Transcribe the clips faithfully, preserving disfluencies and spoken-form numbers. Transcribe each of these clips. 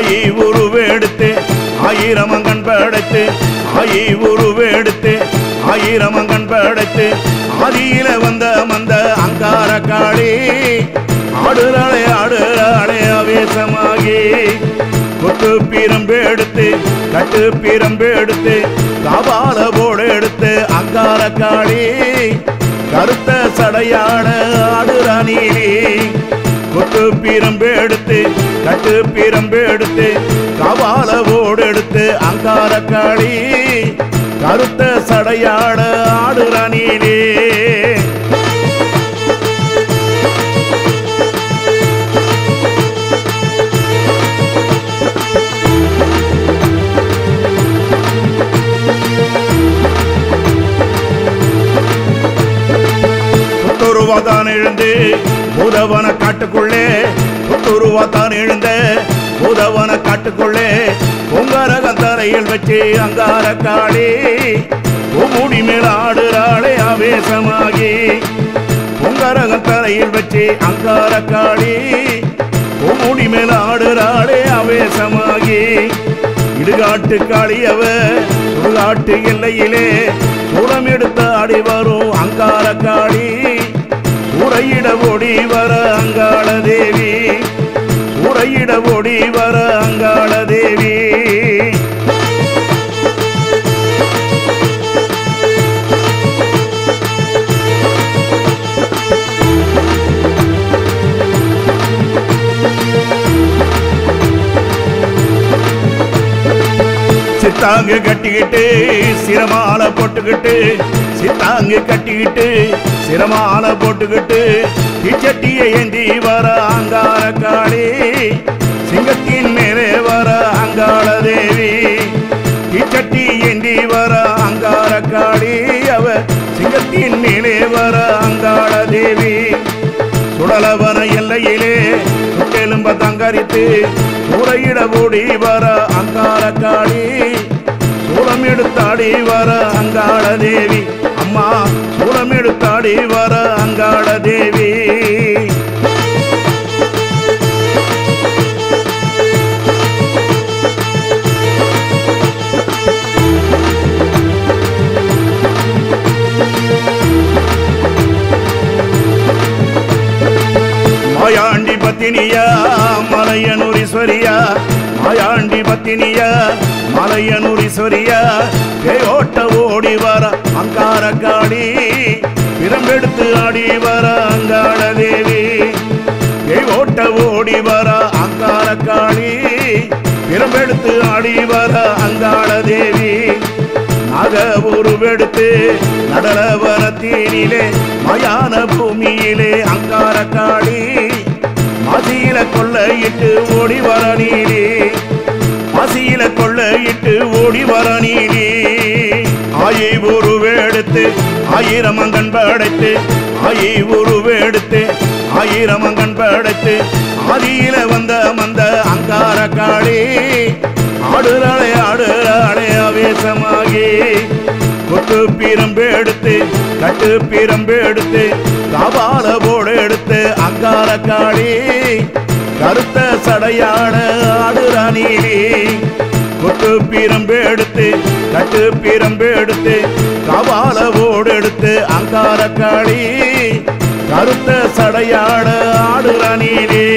ஆயி உருவெடுத்து ஆயிரமங்கண் படைத்து ஆயி உருவெடுத்து ஆயிரமங்கண் படைத்து ஆதியில வந்த மந்த அங்கார காளி ஆடுறாளே ஆடுறாளே ஆவேசமாகி கொட்டு பீரம்பு எடுத்து கட்டு பீரம்பு எடுத்து காபால போடு எடுத்து அங்கார காளி கருத்த சடையாட ஆடுறா நீலி கொட்டு பீரம்பு எடுத்து கட்டு பீரம்பு எடுத்து காபால போடு எடுத்து அங்கார காளி கருத்த சடையாட ஆடுறா நீலி புத்துருவாதான் எழுந்து பூதவன காட்டுக்குள்ளே புத்துருவாதான் எழுந்த பூதவன காட்டுக்குள்ளே பொங்கரகம் தலையில் வச்சு அங்கார காளி பூமுடி மேல் ஆடுறாளே ஆவேசமாகி பொங்கரகம் தலையில் வச்சு அங்கார காளி பூமுடி மேல் ஆடுறாளே ஆவேசமாகி இடுகாட்டு காளியவ சுடுகாட்டு எல்லையிலே சூடம் எடுத்து ஆடி வரும் அங்கார காளி சூறையிட ஓடி வர அங்காள தேவி சூறையிட ஓடி வர அங்காள தேவி சித்தாங்கு கட்டிக்கிட்டு சிரமால போட்டுக்கிட்டு சித்தாங்கு கட்டிக்கிட்டு சிரமால போட்டுக்கிட்டு இச்சட்டியை ஏந்தி வர அங்கார காளி சிங்கத்தின் மேலே வர அங்காள தேவி இச்சட்டி ஏந்தி வர அங்கார காளி அவ சிங்கத்தின் மேலே வர அங்காள தேவி சுடலவன எல்லையிலே சுட்டெலும்ப தங்கரித்து சூறையிட ஓடி வர அங்கார காளி சூளம் எடுத்தாடி வர அங்காள தேவி அம்மா சூளம் எடுத்தாடி வர அங்காள தேவி மாயாண்டி பத்தினியா மலையனூரீஸ்வரியா மாயாண்டி பத்தினியா மலையனூரீஸ்வரியா பேயோட்ட ஓடி வர அங்கார காளி பிரம்பெடுத்து ஆடி வர அங்காள தேவி பேயோட்ட ஓடி வர அங்கார காளி பிரம்பெடுத்து ஆடி வர அங்காள தேவி நாக உருவெடுத்து நடலவனத்தினிலே மயான பூமியிலே அங்கார காளி மசியில கொள்ளையிட்டு ஓடி வர நீலி மசியில கொள்ளையிட்டு ஓடி வர நீலி ஆயி உருவெடுத்து ஆயிரமங்கண் படைத்து ஆயி உருவெடுத்து ஆயிரமங்கண் படைத்து ஆதியில வந்த மந்த அங்கார காளி ஆடுறாளே ஆடுறாளே ஆவேசமாகி கொட்டு பீரம்பு எடுத்து கட்டு பீரம்பு எடுத்து காபால போடு எடுத்து அங்கார காளி கருத்த சடையாட ஆடுறா நீலி கொட்டு பீரம்பு எடுத்து கட்டு பீரம்பு எடுத்து காபால போடு எடுத்து அங்கார காளி கருத்த சடையாட ஆடுறா நீலி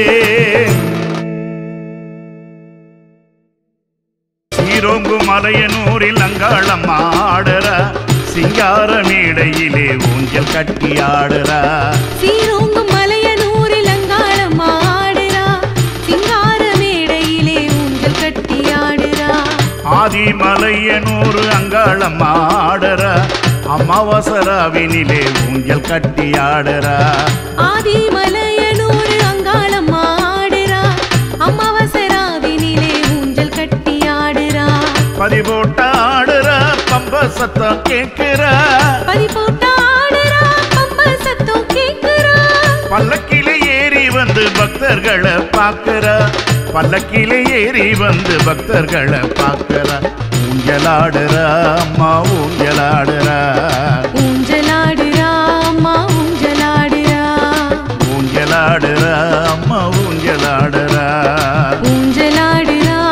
சீரோங்கு மலையனூரில் அங்காளம்மா ஆடுறா சிங்கார மேடையிலே ஊஞ்சல் கட்டி ஆடுறா சீரோங்கு மலையனூரில் அங்காளம்மா ஆடுறா சிங்கார மேடையிலே ஊஞ்சல் கட்டி ஆடுறா ஆதி மலையனூர் அங்காளம்மா ஆடுறா அமாவாசராவினிலே ஊஞ்சல் கட்டி ஆடுறா ஆதி மலையனூர் அங்காளம்மா ஆடுறா அமாவாசராவினிலே ஊஞ்சல் கட்டி ஆடுறா பதி போட்ட ஆடுறா பம்ப சத்தம் கேட்கிறா பதி போட்ட ஆடுறா பம்ப சத்தம் கேட்கிறா பல்லக்கிலே ஏறி வந்து பக்தர்களை பார்க்கிறா பல்லக்கிலே ஏறி வந்து பக்தர்களை பார்க்கிறா ஊஞ்சலாடுறா அம்மா ஊஞ்சலாடுறா ஊஞ்சலாடுறா அம்மா ஊஞ்சலாடுறா ஊஞ்சலாடுறா அம்மா ஊஞ்சலாடுறா ஊஞ்சலாடுறா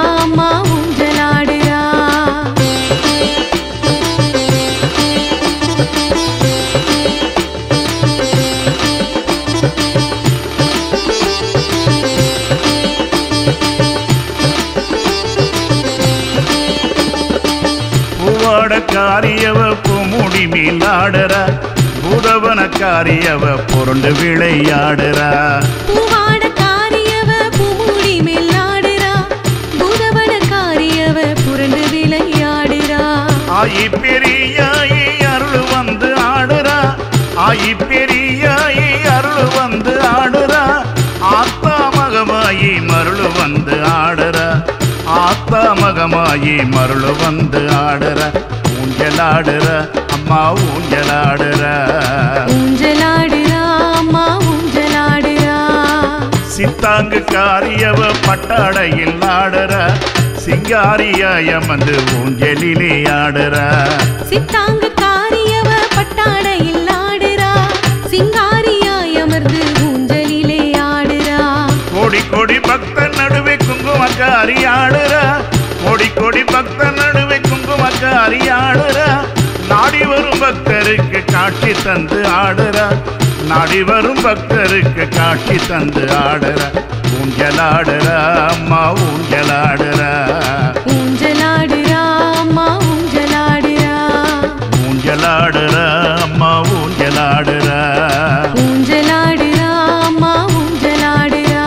பூதவனக்காரியவ பூமுடி மேலாடுறா பூதவனக்காரியவ புரண்டு விளையாடுறா பூவாடக்காரியவ பூமுடி மேலாடுறா பூதவனக்காரியவ புரண்டு விளையாடுறா ஆயி பெரியாயி அருள் வந்து ஆடுறா ஆயி பெரியாயி அருள் வந்து ஆடுறா ஆத்தா மகமாயி மருள் வந்து ஆடுறா ஆத்தா மகமாயி மருள் வந்து ஆடுறா ஊஞ்சலாடுற அம்மா ஊஞ்சலாடுற ஊஞ்சலாடுறா அம்மா ஊஞ்சலாடுறா சித்தாங்கு காரியவ பட்டாடையில் ஆடுற சிங்காரியாய வந்து ஊஞ்சலிலே ஆடுற சித்தாங்கு காரியவ பட்டாடையில் ஆடுறா சிங்காரியாய் அமர்ந்து ஊஞ்சலிலே ஆடுறா கோடி கோடி பக்தன் நடுவே குங்குமக்காரி ஆடுற கோடி கோடி பக்தன் நடுவே குங்குமக்காரி ஆடுற நாடி வரும் பக்தருக்கு காட்சி தந்து ஆடுற நாடி வரும் பக்தருக்கு காட்சி தந்து ஆடுற ஊஞ்சலாடுற அம்மா ஊஞ்சலாடுற ஊஞ்சலாடுறா அம்மா ஊஞ்சலாடுறா ஊஞ்சலாடுற அம்மா ஊஞ்சலாடுற ஊஞ்சலாடுறா அம்மா ஊஞ்சலாடுறா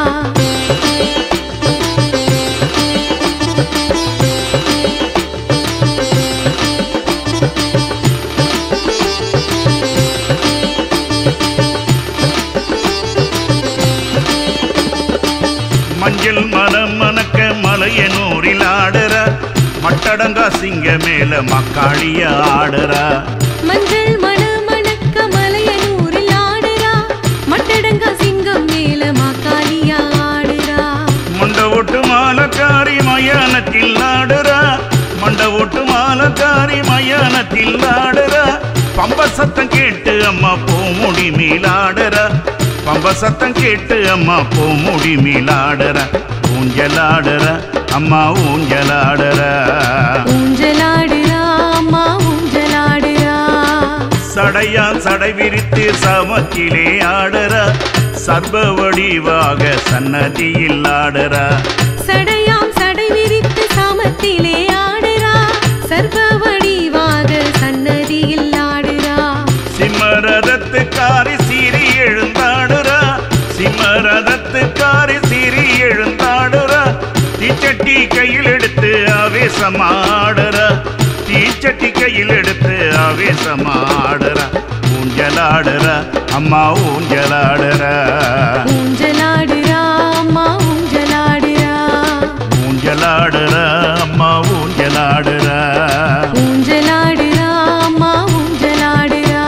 மஞ்சள் மனம் மணக்க மலையனூரில் ஆடுற மட்டடங்கா சிங்க மேல மக்காளிய ஆடுற மஞ்சள் மண மணக்க மலையனூரில் ஆடுறா மட்டடங்கா சிங்கம் மேல மாக்காளியா ஆடுறா மண்ட ஓட்டு மாலக்காரி மயானத்தில் ஆடுற மண்ட ஓட்டு மாலக்காரி மயானத்தில் ஆடுற பம்ப சத்தம் கேட்டு அம்மா பூமுடி மேலாடுற பம்ப சத்தம் கேட்டு அம்மா பூமுடி மேலாடுற ஊஞ்சலாடுற அம்மா ஊஞ்சலாடுற ஊஞ்சலாடுறா அம்மா ஊஞ்சலாடுறா சடையான் சடை விரித்து சமக்கிலே ஆடுற சர்வ வடிவாக சன்னதியில் ஆடுற சடையாம் சடை விரித்து சாமத்திலே ஆடுறா சர்வ வடிவாக சன்னதியில் ஆடுறா சிம்மரதத்துக்காரி சீறி எழுந்தாடுறா சிம்மரதத்துக்காரி சீறி எழுந்தாடுறா தீச்சட்டி கையில் எடுத்து ஆவேசமாடுற தீச்சட்டி கையில் எடுத்து ஆவேசமாடுற ஊஞ்சலாடுற அம்மா ஊஞ்சலாடுற ஊஞ்சலாடுறா அம்மா ஊஞ்சலாடுறா ஊஞ்சலாடுற அம்மா ஊஞ்சலாடுற ஊஞ்சலாடுறா அம்மா ஊஞ்சலாடுறா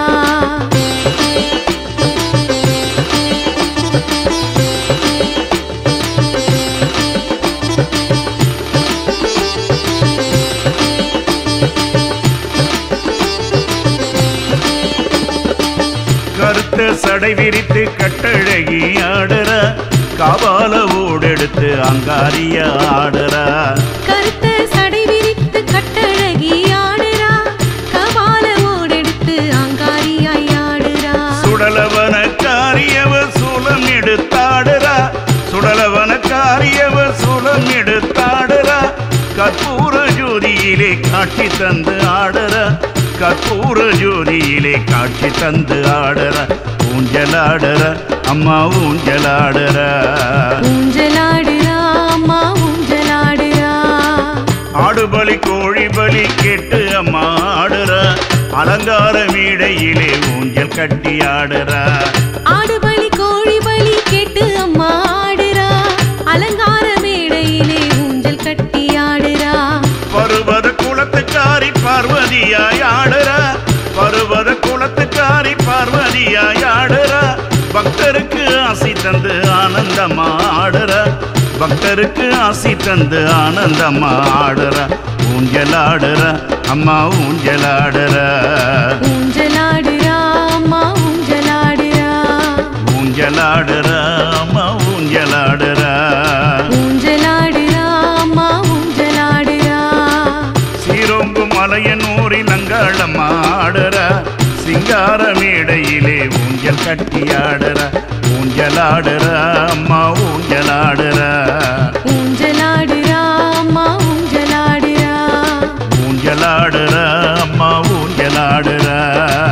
கருத்த சடை விரித்து கட்டழகி ஆடுற காபால ஓடெடுத்து அங்காரிய ஆடுற கருத்த சடை விரித்து கட்டழகி ஆடுறா கபால ஓடெடுத்து அங்காரியாய் ஆடுறா சுடலவன காரியவ சூலம் எடுத்தாடுற சுடலவன காரியவ சூலம் எடுத்தாடுற கற்பூர ஜோதியிலே காட்சி தந்து ஆடுற கற்பூர ஜோதியிலே காட்சி தந்து ஆடுற ஊஞ்சலாடுற அம்மா ஊஞ்சலாடுற ஊஞ்சலாடுறா அம்மா ஊஞ்சலாடுறா ஆடுபலி கோழி பலி கேட்டு அம்மா ஆடுற அலங்கார மேடையிலே ஊஞ்சல் கட்டி ஆடுற ஆடுபலி கோழி பலி கேட்டு அம்மா ஆடுறா அலங்கார மேடையிலே ஊஞ்சல் கட்டி ஆடுறா பருவத குலத்துக்காரி பார்வதியாய் ஆடுற பருவத குலத்துக்காரி பார்வதியாய் ஆடுற பக்தருக்கு ஆசி தந்து ஆனந்தமா ஆடுற பக்தருக்கு ஆசி தந்து ஆனந்தமா ஆடுற ஊஞ்சலாடுற அம்மா ஊஞ்சலாடுற ஊஞ்சலாடுறா அம்மா ஊஞ்சலாடுறா ஊஞ்சலாடுற அம்மா ஊஞ்சலாடுற ஊஞ்சலாடுறா அம்மா ஊஞ்சலாடுறா சீரோங்கு மலையனூரில் அங்காளம்மா ஆடுற சிங்கார மேடையிலே ஊஞ்சல் கட்டி ஆடுற ஊஞ்சலாடுற அம்மா ஊஞ்சலாடுற ஊஞ்சலாடுறா அம்மா ஊஞ்சலாடுறா ஊஞ்சலாடுற ஆடுறா